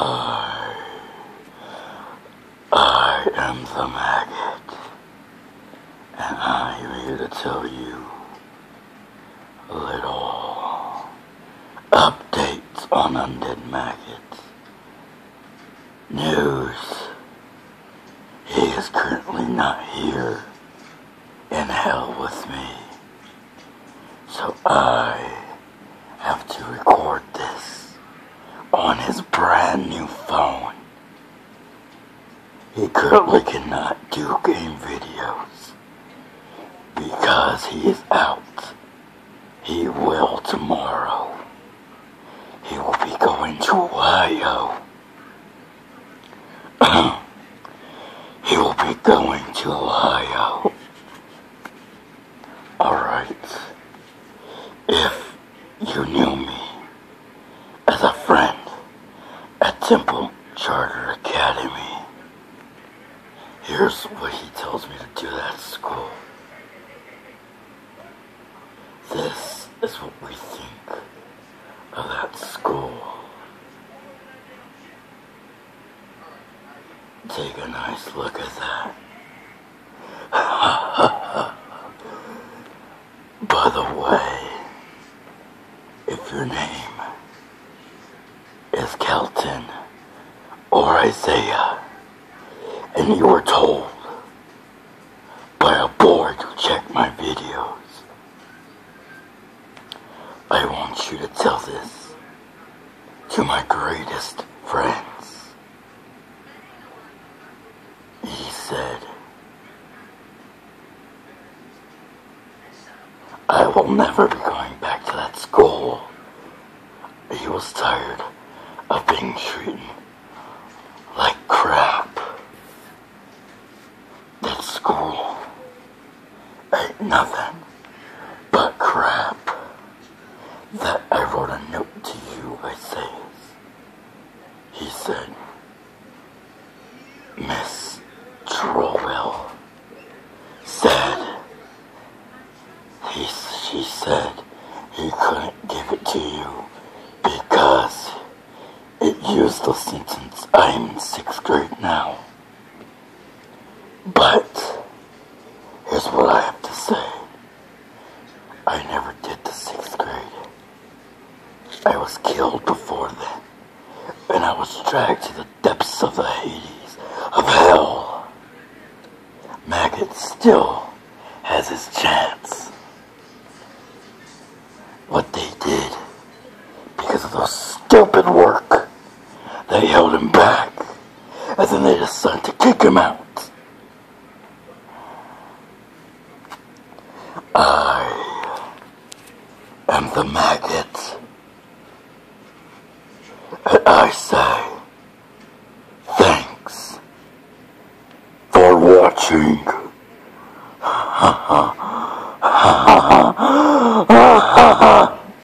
I am the maggot, and I'm here to tell you little updates on undead maggots. News: he is currently not here in hell with me, so I have to record this on his brand new phone. He currently cannot do game videos because he is out. He will tomorrow. He will be going to Ohio. He will be going to Ohio. Alright. If you knew me as a friend at Temple Charter Academy, here's what he tells me to do at school. This is what we think of that school. Take a nice look at that. By the way, if your name is Kelton or Isaiah, and you were told by a boy to check my videos, I want you to tell this to my greatest friends. He said, I will never be going back to that school. He was tired of being treated like crap. That school ain't nothing but crap. That I wrote a note to you, Isaiah. He said, Miss Trowell said, she said he couldn't give it to you because it used the sentence, I'm in 6th grade now. But here's what I have to say. I never did the 6th grade. I was killed before then, and I was dragged to the depths of the Hades of hell. Maggot still has his chance. What they did, because of those stupid work, they held him back, and then they decided to kick him out. I am the maggot, and I say thanks for watching.